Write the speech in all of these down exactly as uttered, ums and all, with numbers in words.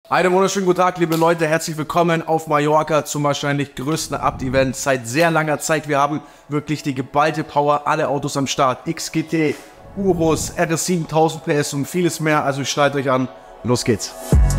Einen wunderschönen guten Tag, liebe Leute. Herzlich willkommen auf Mallorca zum wahrscheinlich größten Abt-Event seit sehr langer Zeit. Wir haben wirklich die geballte Power, alle Autos am Start. X G T, Urus, R S sieben tausend P S und vieles mehr. Also schnallt euch an. Los geht's.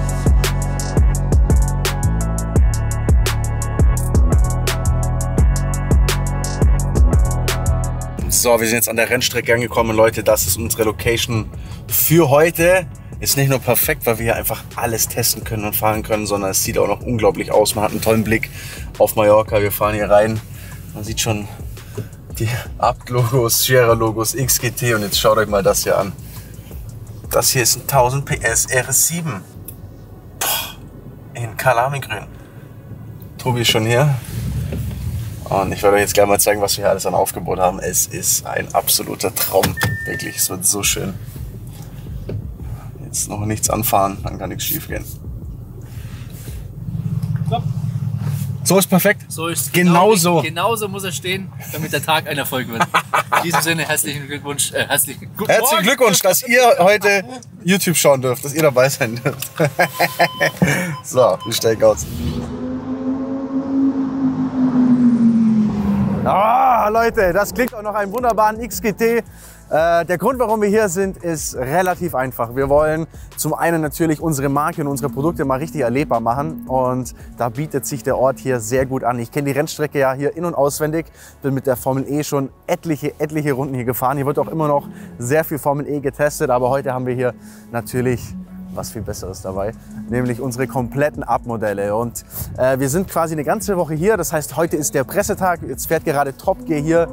So, wir sind jetzt an der Rennstrecke angekommen, Leute. Das ist unsere Location für heute. Ist nicht nur perfekt, weil wir hier einfach alles testen können und fahren können, sondern es sieht auch noch unglaublich aus. Man hat einen tollen Blick auf Mallorca. Wir fahren hier rein. Man sieht schon die Abt-Logos, Scherer-Logos, X G T und jetzt schaut euch mal das hier an. Das hier ist ein tausend P S R S sieben. In Calami-Grün. Tobi ist schon hier. Und ich werde euch jetzt gleich mal zeigen, was wir hier alles an Aufgebot haben. Es ist ein absoluter Traum. Wirklich, es wird so schön. Jetzt noch nichts anfahren, dann kann nichts schief gehen. So, so ist perfekt. So ist genau, genau so. Genauso muss er stehen, damit der Tag ein Erfolg wird. In diesem Sinne herzlichen Glückwunsch. Äh, herzlichen guten Herzlichen Morgen. Glückwunsch, dass ihr heute YouTube schauen dürft, dass ihr dabei sein dürft. So, wir steigen aus. Ah, Leute, das klingt auch noch einen wunderbaren X G T. Äh, der Grund, warum wir hier sind, ist relativ einfach. Wir wollen zum einen natürlich unsere Marke und unsere Produkte mal richtig erlebbar machen. Und da bietet sich der Ort hier sehr gut an. Ich kenne die Rennstrecke ja hier in- und auswendig. Bin mit der Formel E schon etliche, etliche Runden hier gefahren. Hier wird auch immer noch sehr viel Formel E getestet. Aber heute haben wir hier natürlich was viel Besseres dabei, nämlich unsere kompletten Abt-Modelle. Und äh, wir sind quasi eine ganze Woche hier. Das heißt, heute ist der Pressetag. Jetzt fährt gerade Top Gear hier.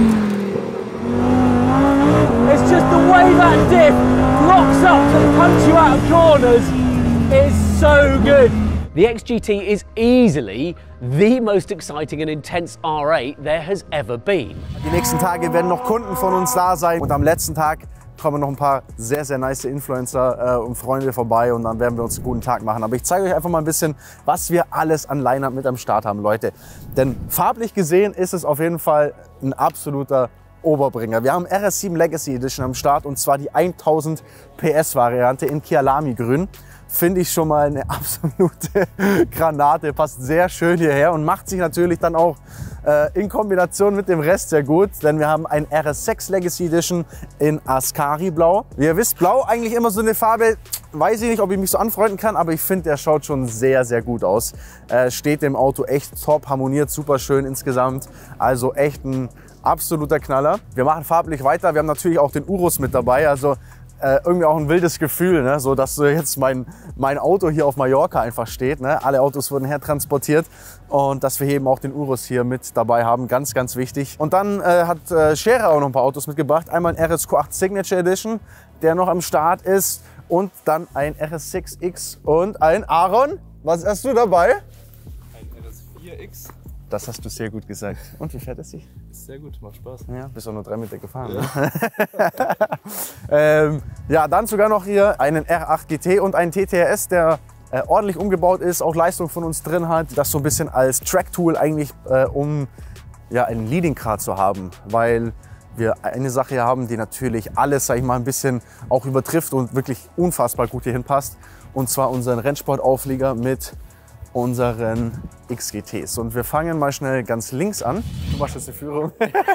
It's just the way that diff locks up to punch you out of corners. It's so good. The X G T is easily the most exciting and intense R eight there has ever been. Die nächsten Tage werden noch Kunden von uns da sein und am letzten Tag kommen noch ein paar sehr, sehr nice Influencer äh, und Freunde vorbei und dann werden wir uns einen guten Tag machen. Aber ich zeige euch einfach mal ein bisschen, was wir alles an Line-Up mit am Start haben, Leute. Denn farblich gesehen ist es auf jeden Fall ein absoluter Oberbringer. Wir haben R S sieben Legacy Edition am Start und zwar die tausend P S Variante in Calami Grün. Finde ich schon mal eine absolute Granate, passt sehr schön hierher und macht sich natürlich dann auch äh, in Kombination mit dem Rest sehr gut, denn wir haben ein R S sechs Legacy Edition in Ascari Blau. Wie ihr wisst, Blau eigentlich immer so eine Farbe, weiß ich nicht, ob ich mich so anfreunden kann, aber ich finde, der schaut schon sehr, sehr gut aus. Äh, steht dem Auto echt top, harmoniert super schön insgesamt, also echt ein absoluter Knaller. Wir machen farblich weiter, wir haben natürlich auch den Urus mit dabei, also Äh, irgendwie auch ein wildes Gefühl, ne? So dass jetzt mein, mein Auto hier auf Mallorca einfach steht. Ne? Alle Autos wurden hertransportiert und dass wir eben auch den Urus hier mit dabei haben, ganz, ganz wichtig. Und dann äh, hat äh, Scherer auch noch ein paar Autos mitgebracht. Einmal ein R S Q acht Signature Edition, der noch am Start ist und dann ein R S sechs X und ein Aaron. Was hast du dabei? Ein R S vier X. Das hast du sehr gut gesagt. Und wie fährt es sich? Ist sehr gut, macht Spaß. Ja, bist auch nur drei Meter gefahren. Ja. Ne? ähm, ja, dann sogar noch hier einen R acht G T und einen T T R S, der äh, ordentlich umgebaut ist, auch Leistung von uns drin hat. Das so ein bisschen als Track-Tool eigentlich, äh, um ja, einen Leading Car zu haben, weil wir eine Sache hier haben, die natürlich alles, sag ich mal, ein bisschen auch übertrifft und wirklich unfassbar gut hier hinpasst. Und zwar unseren Rennsportauflieger mit unseren X G Ts. Und wir fangen mal schnell ganz links an. Du machst jetzt die Führung.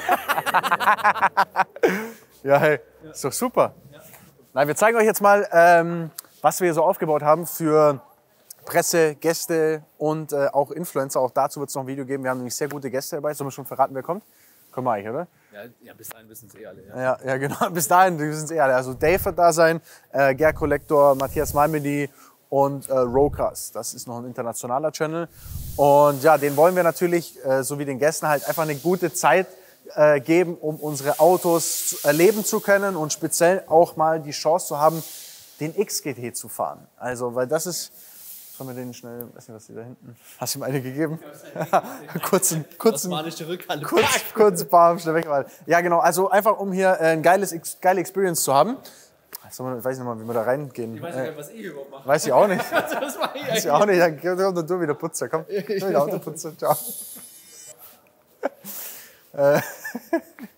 Ja, hey, ist doch super. Na, wir zeigen euch jetzt mal, ähm, was wir hier so aufgebaut haben für Presse, Gäste und äh, auch Influencer. Auch dazu wird es noch ein Video geben. Wir haben nämlich sehr gute Gäste dabei. Sollen wir schon verraten, wer kommt? Kommen wir eigentlich, oder? Ja, ja, bis dahin wissen es eh alle. Ja, Ja, ja, genau. Bis dahin wissen es eh alle. Also Dave wird da sein, äh, Ger Collector, Matthias Malmedy und äh, Rokas. Das ist noch ein internationaler Channel. Und ja, den wollen wir natürlich, äh, so wie den Gästen, halt einfach eine gute Zeit äh, geben, um unsere Autos erleben zu können und speziell auch mal die Chance zu haben, den X G T zu fahren. Also, weil das ist, sollen wir den schnell, weiß nicht, was die da hinten, hast du ihm eine gegeben? kurzen, kurzen, osmanische Rückhalle. kurz, kurz ein paar schnell weg. Ja, genau, also einfach, um hier ein geiles, geile Experience zu haben. Ich weiß nicht mal, wie wir da reingehen. Ich weiß nicht, was ich überhaupt mache. Weiß ich auch nicht. Das war ich Weiß ich auch nicht. Dann komm du wieder Putzer. Komm, du wieder Autoputzer. Ciao.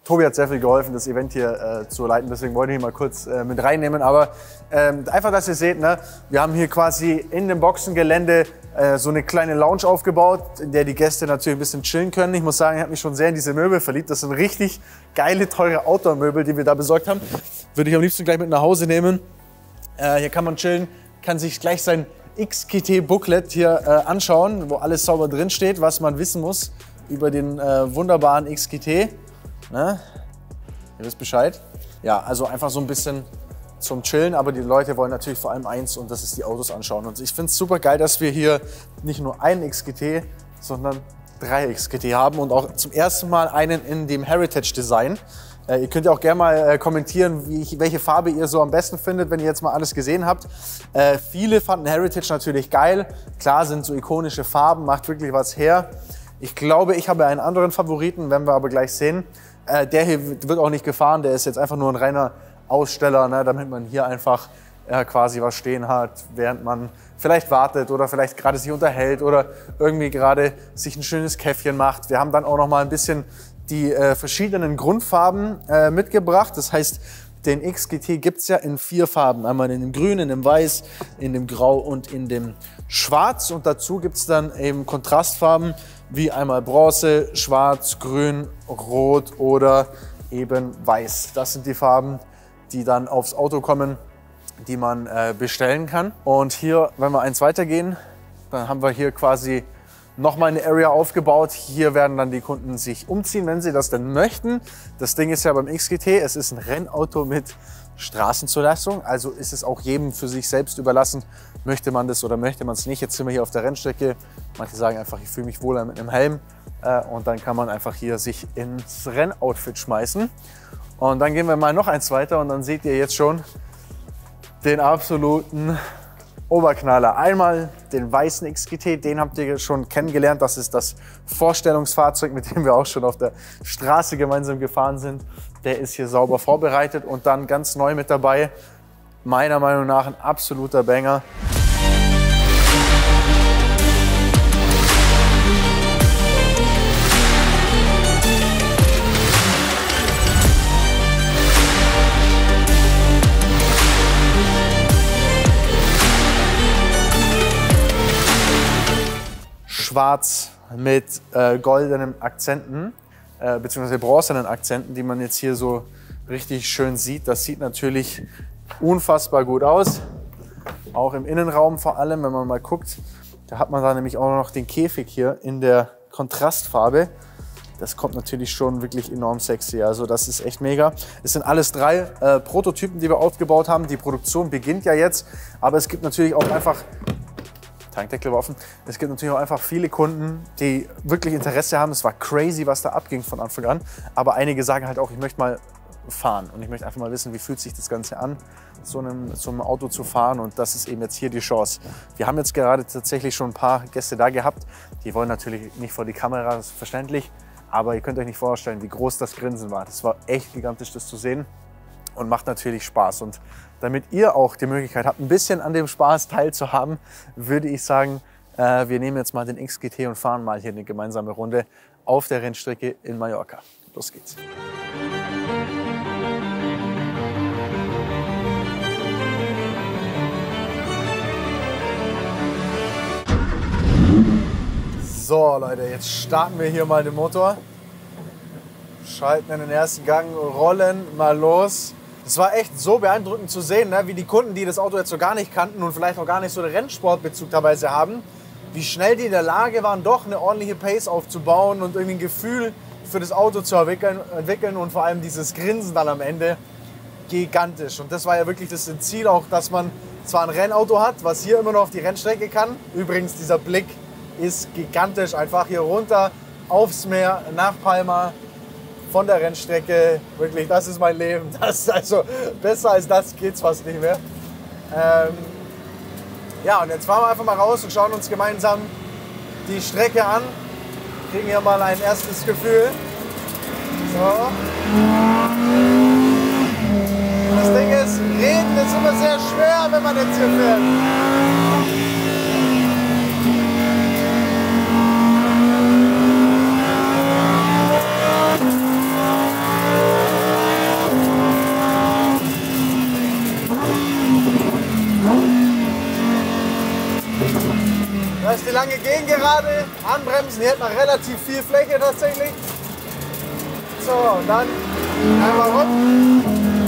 Tobi hat sehr viel geholfen, das Event hier äh, zu leiten, deswegen wollte ich ihn mal kurz äh, mit reinnehmen. Aber ähm, einfach, dass ihr seht, ne, wir haben hier quasi in dem Boxengelände äh, so eine kleine Lounge aufgebaut, in der die Gäste natürlich ein bisschen chillen können. Ich muss sagen, ich habe mich schon sehr in diese Möbel verliebt. Das sind richtig geile, teure Outdoor-Möbel, die wir da besorgt haben. Würde ich am liebsten gleich mit nach Hause nehmen. Äh, hier kann man chillen, kann sich gleich sein X G T-Booklet hier äh, anschauen, wo alles sauber drin steht, was man wissen muss über den äh, wunderbaren X G T. Ne? Ihr wisst Bescheid. Ja, also einfach so ein bisschen zum Chillen, aber die Leute wollen natürlich vor allem eins und das ist die Autos anschauen. Und ich finde es super geil, dass wir hier nicht nur einen X G T, sondern drei X G T haben und auch zum ersten Mal einen in dem Heritage Design. Äh, ihr könnt ja auch gerne mal äh, kommentieren, wie ich, welche Farbe ihr so am besten findet, wenn ihr jetzt mal alles gesehen habt. Äh, viele fanden Heritage natürlich geil. Klar, sind so ikonische Farben, macht wirklich was her. Ich glaube, ich habe einen anderen Favoriten, werden wir aber gleich sehen. Äh, der hier wird auch nicht gefahren, der ist jetzt einfach nur ein reiner Aussteller, ne, damit man hier einfach äh, quasi was stehen hat, während man vielleicht wartet oder vielleicht gerade sich unterhält oder irgendwie gerade sich ein schönes Käffchen macht. Wir haben dann auch noch mal ein bisschen die äh, verschiedenen Grundfarben äh, mitgebracht. Das heißt, den X G T gibt es ja in vier Farben. Einmal in dem Grün, in dem Weiß, in dem Grau und in dem Schwarz. Und dazu gibt es dann eben Kontrastfarben wie einmal Bronze, Schwarz, Grün, Rot oder eben Weiß. Das sind die Farben, die dann aufs Auto kommen, die man äh, bestellen kann. Und hier, wenn wir eins weitergehen, dann haben wir hier quasi nochmal eine Area aufgebaut. Hier werden dann die Kunden sich umziehen, wenn sie das denn möchten. Das Ding ist ja beim X G T, es ist ein Rennauto mit Straßenzulassung. Also ist es auch jedem für sich selbst überlassen, möchte man das oder möchte man es nicht. Jetzt sind wir hier auf der Rennstrecke. Manche sagen einfach, ich fühle mich wohler mit einem Helm. Äh, und dann kann man einfach hier sich ins Rennoutfit schmeißen. Und dann gehen wir mal noch eins weiter und dann seht ihr jetzt schon den absoluten Oberknaller. Einmal den weißen X G T, den habt ihr schon kennengelernt. Das ist das Vorstellungsfahrzeug, mit dem wir auch schon auf der Straße gemeinsam gefahren sind. Der ist hier sauber vorbereitet und dann ganz neu mit dabei. Meiner Meinung nach ein absoluter Banger. Schwarz mit äh, goldenen Akzenten, äh, beziehungsweise bronzenen Akzenten, die man jetzt hier so richtig schön sieht. Das sieht natürlich unfassbar gut aus, auch im Innenraum vor allem, wenn man mal guckt. Da hat man da nämlich auch noch den Käfig hier in der Kontrastfarbe. Das kommt natürlich schon wirklich enorm sexy, also das ist echt mega. Es sind alles drei äh, Prototypen, die wir aufgebaut haben. Die Produktion beginnt ja jetzt, aber es gibt natürlich auch einfach Tankdeckel war offen. Es gibt natürlich auch einfach viele Kunden, die wirklich Interesse haben. Es war crazy, was da abging von Anfang an. Aber einige sagen halt auch, ich möchte mal fahren. Und ich möchte einfach mal wissen, wie fühlt sich das Ganze an, so einem, so einem Auto zu fahren. Und das ist eben jetzt hier die Chance. Wir haben jetzt gerade tatsächlich schon ein paar Gäste da gehabt. Die wollen natürlich nicht vor die Kamera, das ist verständlich. Aber ihr könnt euch nicht vorstellen, wie groß das Grinsen war. Das war echt gigantisch, das zu sehen. Und macht natürlich Spaß. Und damit ihr auch die Möglichkeit habt, ein bisschen an dem Spaß teilzuhaben, würde ich sagen, äh, wir nehmen jetzt mal den X G T und fahren mal hier eine gemeinsame Runde auf der Rennstrecke in Mallorca. Los geht's. So Leute, jetzt starten wir hier mal den Motor. Schalten in den ersten Gang, rollen mal los. Es war echt so beeindruckend zu sehen, ne, wie die Kunden, die das Auto jetzt so gar nicht kannten und vielleicht auch gar nicht so den Rennsportbezug dabei haben, wie schnell die in der Lage waren, doch eine ordentliche Pace aufzubauen und irgendwie ein Gefühl für das Auto zu entwickeln, entwickeln und vor allem dieses Grinsen dann am Ende gigantisch. Und das war ja wirklich das Ziel auch, dass man zwar ein Rennauto hat, was hier immer noch auf die Rennstrecke kann. Übrigens, dieser Blick ist gigantisch, einfach hier runter aufs Meer nach Palma. Von der Rennstrecke, wirklich, das ist mein Leben. Das, also besser als das geht's fast nicht mehr. Ähm, ja, und jetzt fahren wir einfach mal raus und schauen uns gemeinsam die Strecke an. Kriegen hier mal ein erstes Gefühl. So. Das Ding ist, reden ist immer sehr schwer, wenn man jetzt hier fährt. Da ist die lange Gegengerade, anbremsen, hier hat man relativ viel Fläche tatsächlich. So, und dann einmal rum.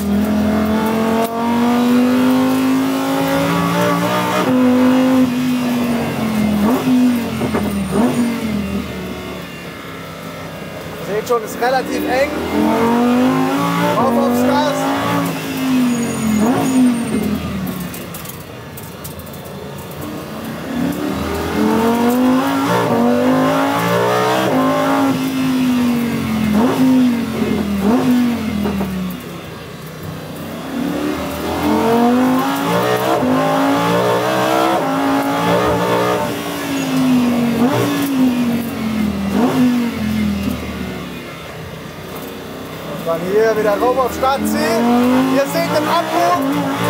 Seht schon, ist relativ eng. Auf aufs Gas. Dann hier wieder rauf auf Start ziehen. Ihr seht den Abbruch.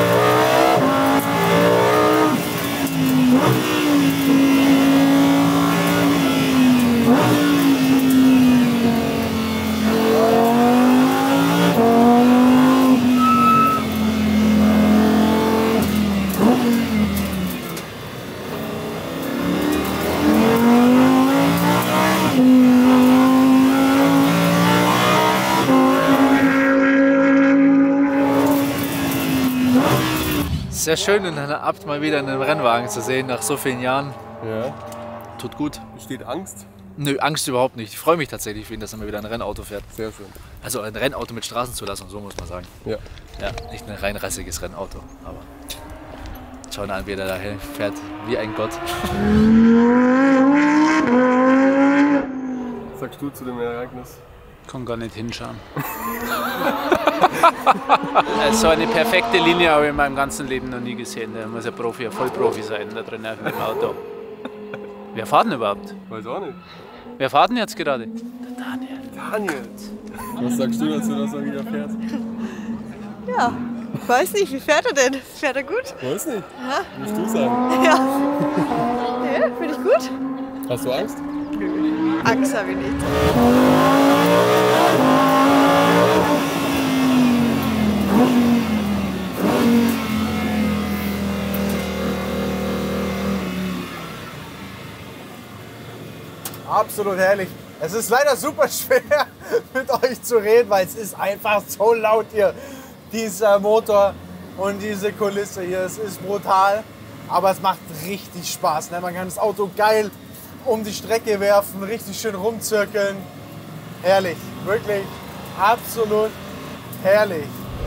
Sehr schön, in einer Abt mal wieder in einem Rennwagen zu sehen, nach so vielen Jahren. Ja. Tut gut. Besteht Angst? Nö, Angst überhaupt nicht. Ich freue mich tatsächlich für ihn, dass er mal wieder ein Rennauto fährt. Sehr schön. Also ein Rennauto mit Straßenzulassung, so muss man sagen. Ja. Ja, nicht ein rein rassiges Rennauto, aber schauen an, wie er da fährt, wie ein Gott. Was sagst du zu dem Ereignis? Kann gar nicht hinschauen. So eine perfekte Linie habe ich in meinem ganzen Leben noch nie gesehen. Da muss ein Profi, ein Vollprofi sein da drin auf dem Auto. Wer fährt denn überhaupt? Weiß auch nicht. Wer fährt denn jetzt gerade? Der Daniel. Daniel! Was sagst du dazu, dass er wieder fährt? Ja, weiß nicht, wie fährt er denn? Fährt er gut? Weiß nicht. Ja. Musst du sagen. Ja. Ja, finde ich gut. Hast du Angst? Angst habe ich nicht. Absolut herrlich. Es ist leider super schwer mit euch zu reden, weil es ist einfach so laut hier. Dieser Motor und diese Kulisse hier, es ist brutal. Aber es macht richtig Spaß. Ne? Man kann das Auto geil um die Strecke werfen, richtig schön rumzirkeln. Herrlich, wirklich absolut herrlich.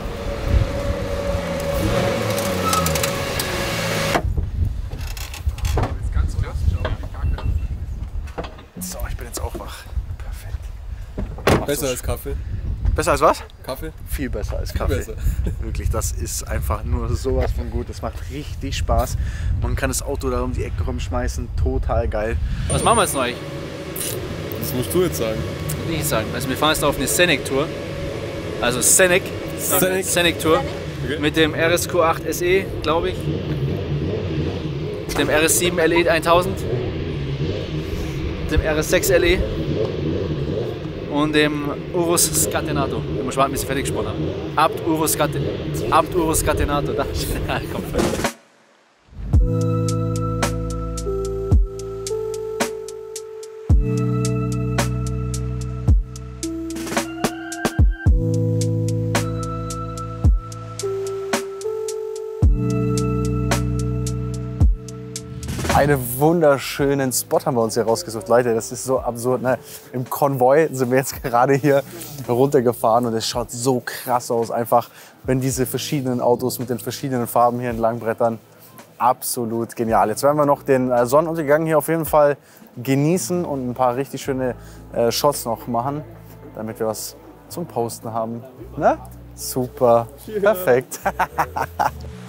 So, ich bin jetzt auch wach. Perfekt. Besser als Kaffee. Besser als was? Kaffee? Viel besser als Kaffee. Besser. Wirklich, das ist einfach nur sowas von gut. Das macht richtig Spaß. Man kann das Auto da um die Ecke rumschmeißen. Total geil. Was machen wir jetzt noch? Das musst du jetzt sagen. Will ich sagen. Also wir fahren jetzt auf eine Scenic-Tour. Also Scenic. Scenic. Scenic-Tour. Okay. Mit dem R S Q acht S E, glaube ich. Dem R S sieben L E tausend. Dem R S sechs L E. Und dem Urus Scatenato. Ich muss warten, bis ich fertig gesprochen habe. Abt Urus Scatenato. Abt Urus Scatenato. Da kommt fertig. Einen wunderschönen Spot haben wir uns hier rausgesucht. Leute, das ist so absurd. Ne? Im Konvoi sind wir jetzt gerade hier runtergefahren und es schaut so krass aus. Einfach, wenn diese verschiedenen Autos mit den verschiedenen Farben hier entlang brettern. Absolut genial. Jetzt werden wir noch den äh, Sonnenuntergang hier auf jeden Fall genießen und ein paar richtig schöne äh, Shots noch machen, damit wir was zum Posten haben. Ne? Super, perfekt.